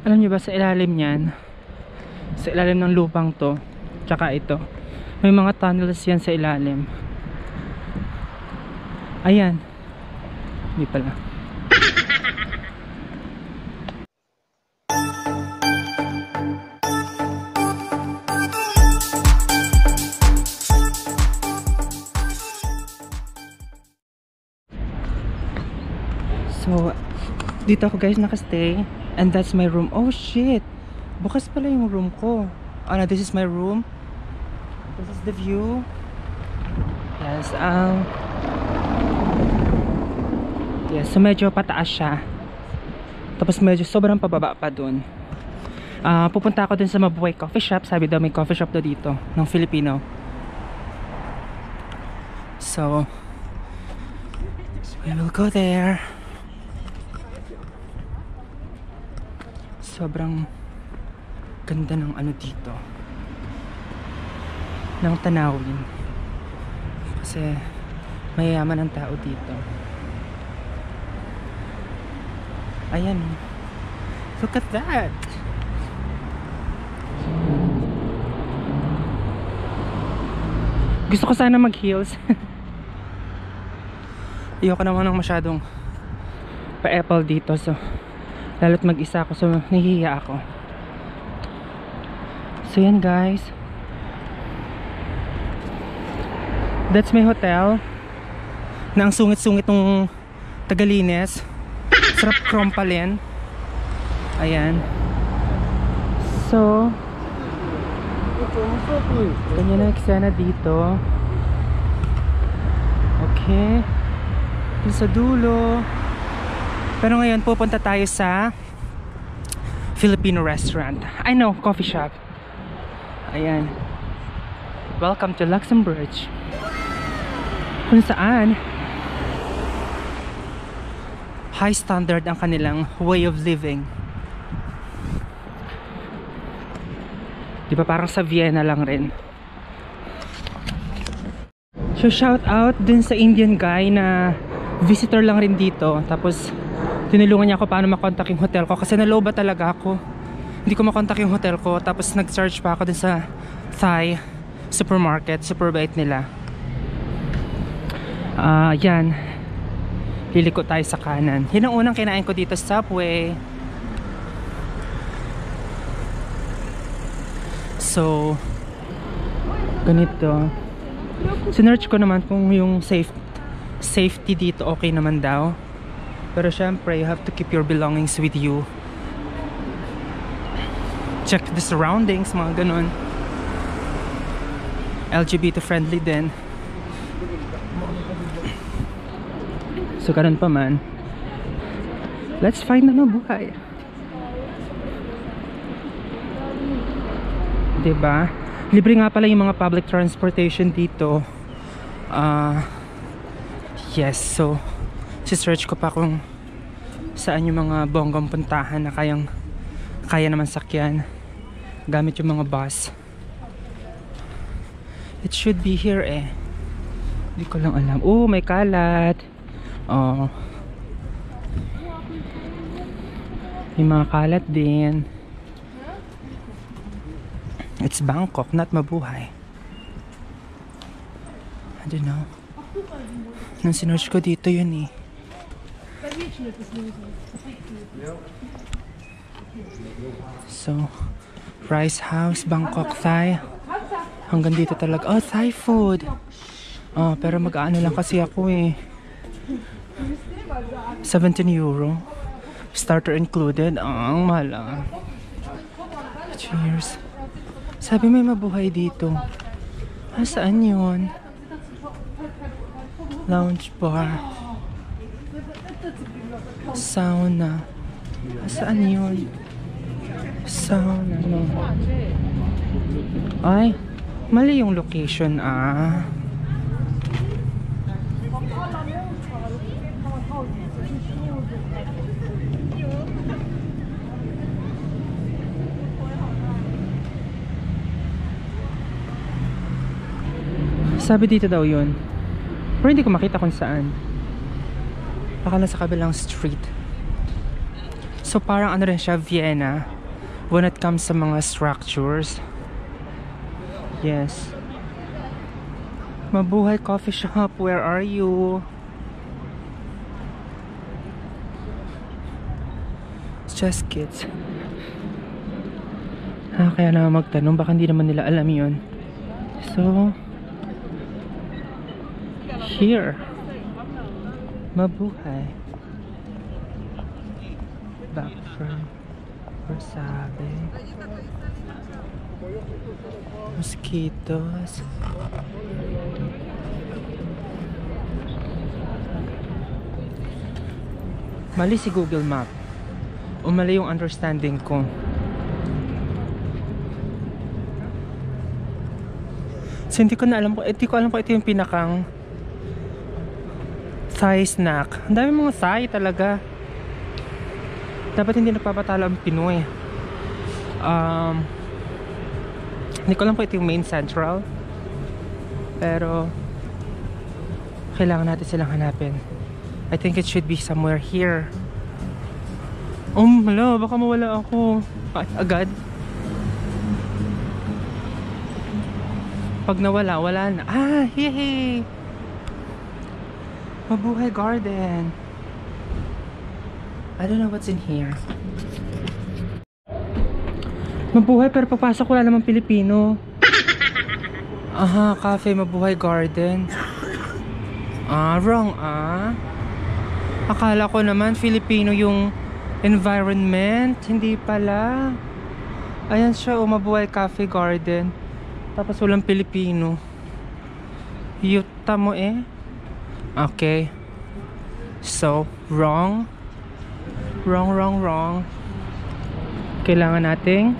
Alam niyo ba sa ilalim niyan, sa ilalim ng lupang to, tsaka ito, may mga tunnels yan sa ilalim. Ayan. Hindi pala. So, dito ako guys nakastay. And that's my room. Oh shit! Bukas pala yung room ko. Oh no, this is my room. This is the view. Yes, yes, so medyo pataas siya. Tapos medyo sobrang pababa pa dun. Pupunta ako dun sa Mabuhay Coffee Shop. Sabi daw may coffee shop daw dito ng Filipino. So we will go there. Sobrang ganda ng ano dito, ng tanawin, kasi mayayaman ang tao dito. Ayan, look at that. Gusto ko sana mag heels. Ayoko naman ng masyadong pa-apple dito, so lalo't mag-isa ako, so nahihiya ako. So yan guys, that's my hotel na ang sungit-sungit ng Tagalinis. Sarap krompalin. Ayan. So ganyan ang eksena dito. Okay, sa dulo. Pero ngayon pupunta tayo sa Filipino restaurant. I know, coffee shop. Ayan. Welcome to Luxembourg. Kung saan high standard ang kanilang way of living. Di ba parang sa Vienna lang rin. So shout out dun sa Indian guy na visitor lang rin dito. Tapos tinulungan niya ako paano makontak yung hotel ko, kasi naloba talaga ako. Hindi ko makontak yung hotel ko. Tapos nag-search pa ako dun sa Thai supermarket. Super bait nila. Yan, liliko tayo sa kanan. Yun ang unang kinain ko dito sa Subway. So ganito. Sinearch ko naman kung yung safety dito okay naman daw. Pero syempre, you have to keep your belongings with you. Check the surroundings, mga ganun. LGBT friendly din. So ganun pa man. Let's find na mabuhay. Diba? Libre nga pala yung mga public transportation dito. Yes, so si-search ko pa kung saan yung mga bonggang puntahan na kaya naman sakyan gamit yung mga bus. It should be here eh. Hindi ko lang alam. Oh, may kalat. Oh, may mga kalat din. It's Bangkok, not Mabuhay. I don't know. Nung sinearch ko dito yun eh. So Rice House, Bangkok Thai. Hanggang dito talaga. Oh, Thai food. Oh, pero mag-ano lang kasi ako eh. 17 euro. Starter included. Ang mahal ah. Cheers. Sabi may mabuhay dito. Saan yun? Lounge bar. Sauna. Saan yun? Sauna, no? Ay, mali yung location ah. Sabi dito daw yun. Pero hindi ko makita kung saan. Baka nasa kabilang street. So parang ano rin siya, Vienna. when it comes sa mga structures. Yes. Mabuhay coffee shop, where are you? It's just kids. Kaya na magtanong, baka hindi naman nila alam yun. So, here. Mabuhay. Back from Versabe. Mosquitoes. Mali si Google Map. O mali yung understanding ko. So hindi ko alam kung ito yung pinakang Thai snack. Ang dami mga Thai talaga. Dapat hindi nagpapatalo ang Pinoy. Hindi ko alam kung ito yung main central. Pero kailangan natin silang hanapin. I think it should be somewhere here. Hala, baka mawala ako agad. Pag nawala, wala na. Yay! Mabuhay Garden. I don't know what's in here. Mabuhay, pero pagpasok wala namang Pilipino. Cafe Mabuhay Garden. Wrong Akala ko naman Filipino yung environment. Hindi pala. Ayan siya, Mabuhay Cafe Garden. Tapos walang Pilipino. Yuta mo Okay. So, wrong. Wrong. Kailangan nating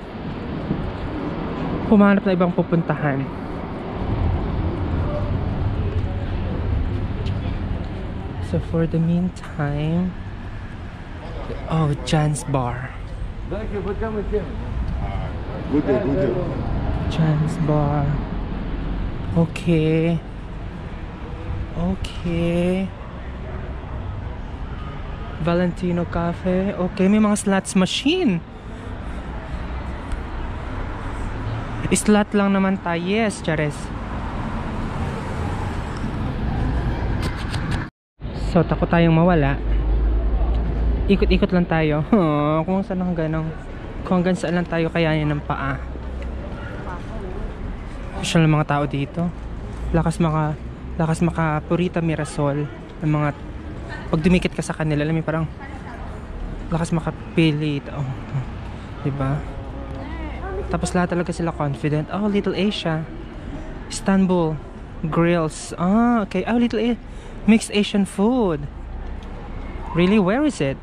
humanap na ibang pupuntahan. So, for the meantime, Jan's Bar. Good day. Jan's Bar. Okay. Valentino Cafe. Okay, may mga slots machine. Slot lang naman tayo. Yes, Chares. So, takot tayong mawala. Ikot-ikot lang tayo. Kung hanggang saan lang tayo kayanin ng paa. Usual ng mga tao dito. Lakas maka Purita Mirasol. Ng mga pag dumikit ka sa kanila, alam mo parang lakas makapili. Diba? Tapos lahat talaga sila confident. Little Asia. Istanbul Grills. Okay. Little mixed Asian food. Really? Where is it?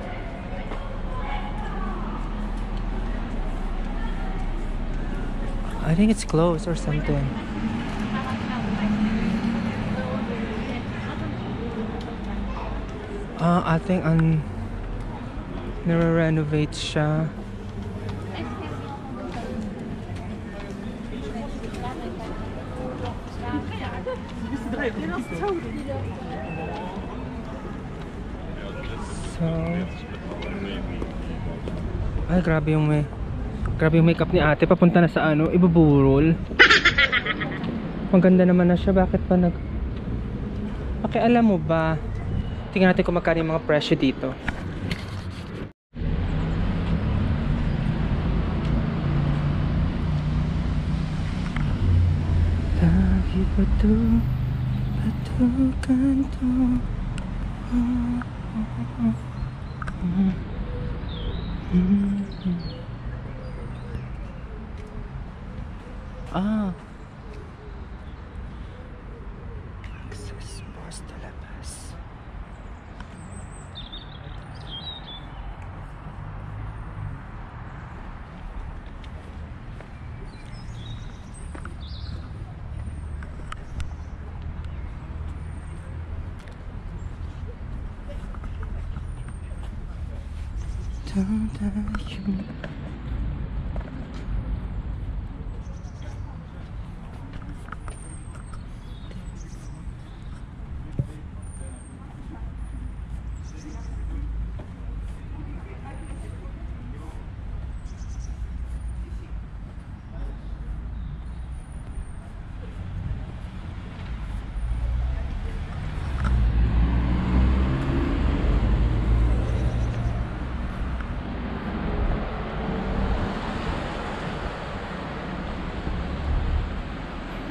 I think it's closed or something. I think nire-renovate siya. So, grabe yung makeup ni ate. Papunta na sa ibuburol. Maganda naman na siya. Bakit pa alam mo ba? Tingnan natin kung magkano yung mga presyo dito. Lagi batu kanto. Access bus de la bus.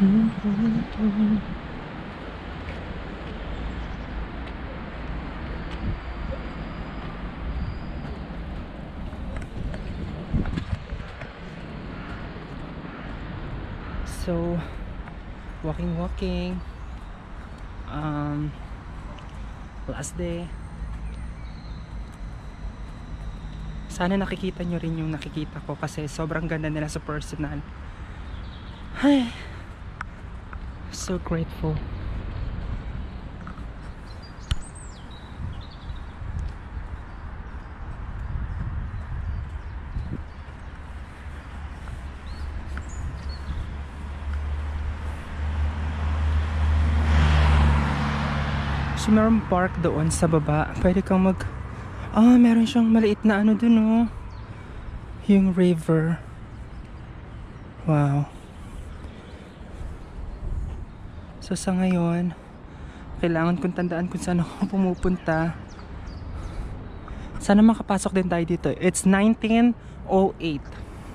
So, walking. Last day. Sana nakikita nyo rin yung nakikita ko kasi sobrang ganda nila sa personal. Ay, so grateful. So meron park doon sa baba. Pwede kang meron siyang maliit na ano dun, oh. Yung river. Wow. So sa ngayon, kailangan kong tandaan kung saan ako pumupunta. Sana makapasok din tayo dito. It's 19:08.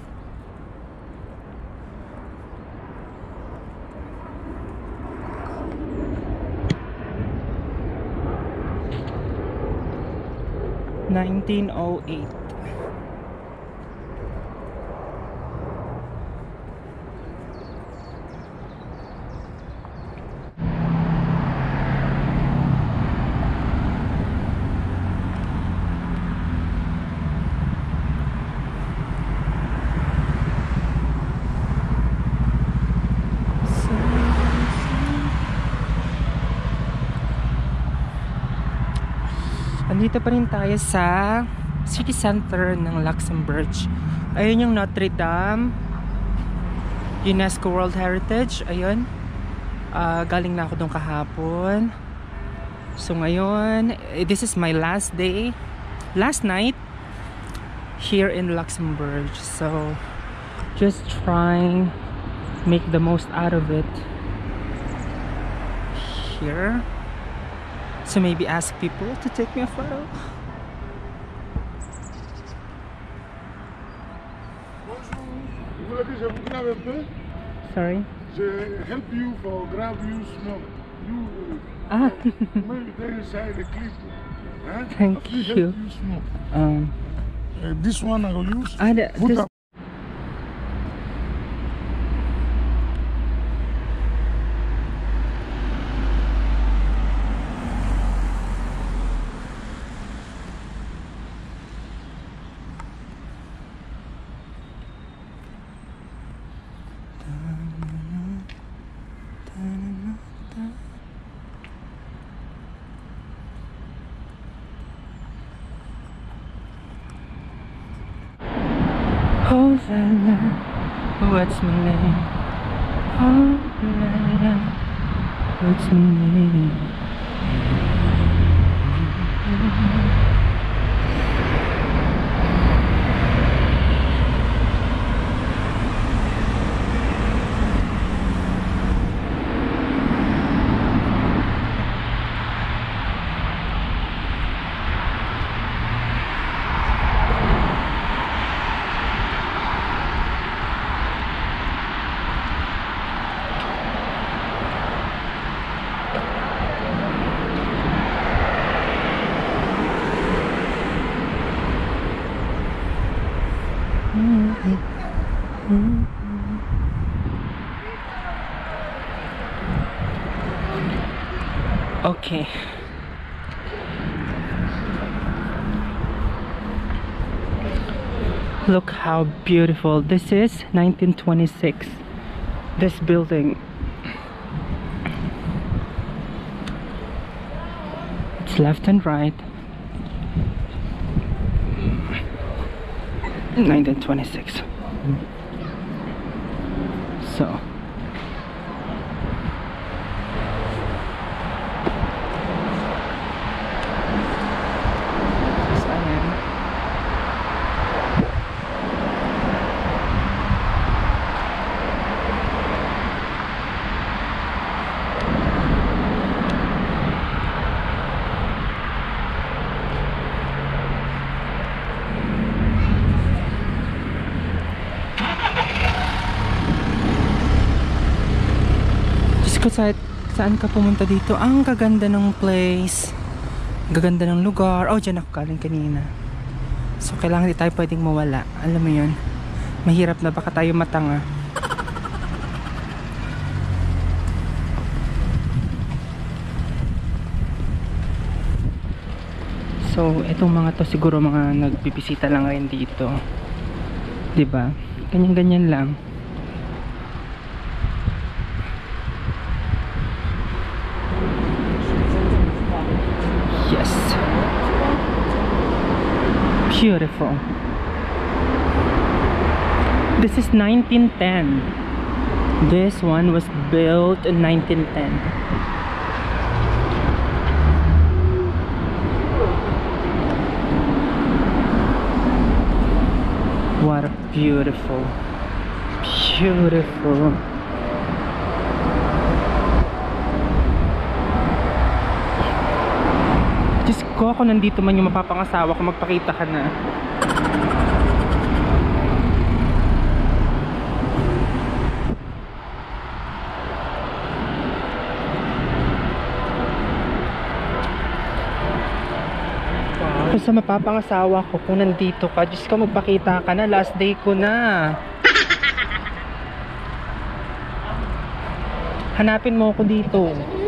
Andito pa rin tayo sa city center ng Luxembourg. Ayun yung Notre Dame, UNESCO World Heritage. Ayun, galing na ako doon kahapon. So ngayon, this is my last night here in Luxembourg. So just trying make the most out of it here. So maybe ask people to take me a photo. Sorry? They help you for grab you smoke. They say the clip. Thank you. Help you smoke. This one I will use. Hosanna, what's my name? Hosanna, what's my name? Okay. Look how beautiful. This is 1926. This building. It's left and right. 1926. So saan ka pumunta dito? Ang gaganda ng place. Gaganda ng lugar. Oh, dyan ako galing kanina. So, kailangan di tayo pwedeng mawala. Alam mo yun? Mahirap na baka tayo matanga. So, etong mga to siguro mga nagbibisita lang rin dito. 'Di ba? Ganyan-ganyan lang. Yes. Beautiful. This is 1910. This one was built in 1910. What a beautiful, beautiful. Diyos ko, ako nandito man yung mapapangasawa ko, magpakita ka na. Kung sa mapapangasawa ko, kung nandito ka, Diyos ko, magpakita ka na, last day ko na. Hanapin mo ako dito.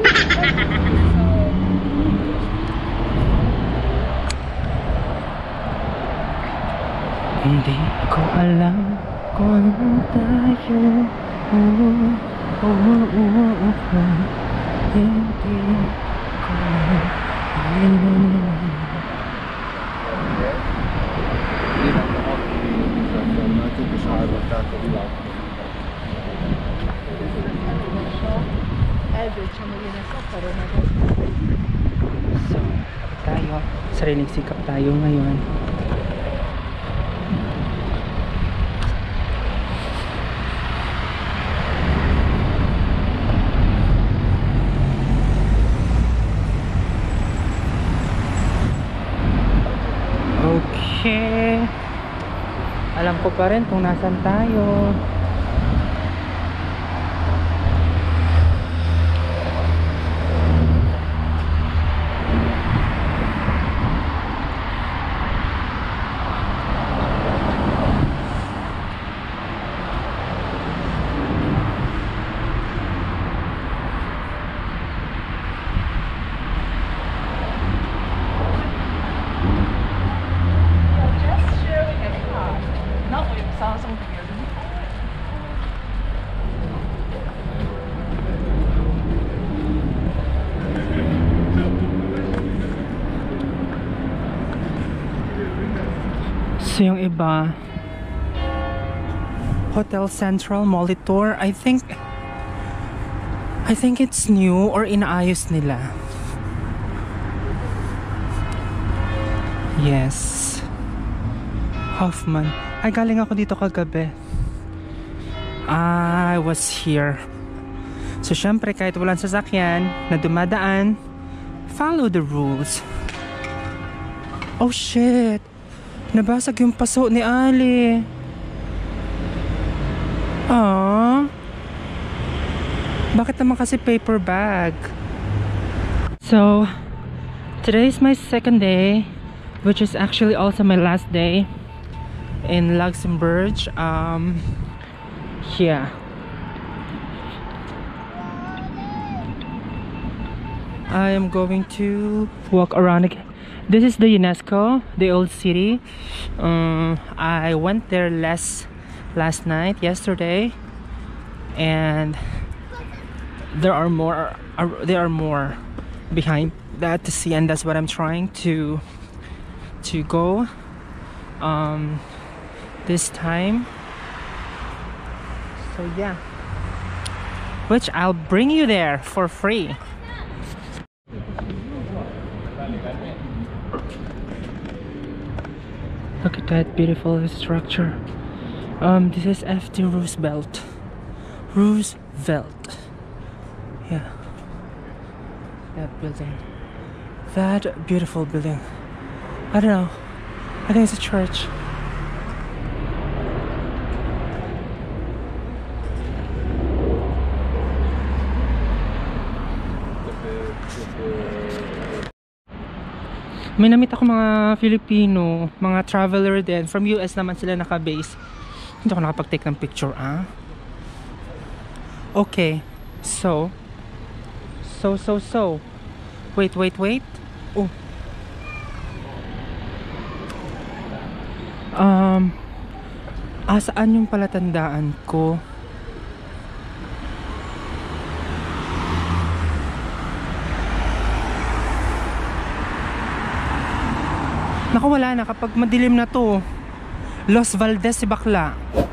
Hindi ko alam kung tayo hindi ko So, tayo, sariling sikap tayo ngayon. Okay. Alam ko pa rin kung nasan tayo. So yung iba, Hotel Central Molitor, I think it's new or inaayos nila. Yes. Hoffman. Ay, galing ako dito kagabi. I was here. So syempre kahit walang sasakyan na dumadaan, follow the rules. Oh shit. Nabasag yung paso ni Ali. Bakit naman kasi paper bag? So, today is my second day, which is actually also my last day in Luxembourg. Yeah. I am going to walk around again. This is the UNESCO, the old city. I went there last night, yesterday, and there are more behind that to see, and that's what I'm trying to go this time. So yeah, which I'll bring you there for free. Look at that beautiful structure. This is FD Roosevelt. Yeah. That building. That beautiful building. I don't know. I think it's a church. May namit ako mga Filipino, mga traveler din. From US naman sila naka-base. Hindi ako nakapag-take ng picture, ah. Okay. So. Wait. Oh. Saan yung palatandaan ko? Naku, wala na kapag madilim na to. Los Valdez si bakla.